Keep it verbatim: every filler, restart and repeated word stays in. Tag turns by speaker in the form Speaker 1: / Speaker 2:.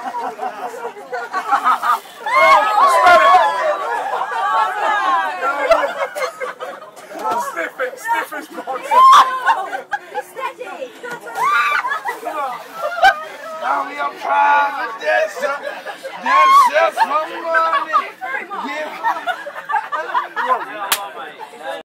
Speaker 1: Sniff it, sniff his body.
Speaker 2: Steady.
Speaker 1: Come on. Now we are proud of this. Yes, yes, mama.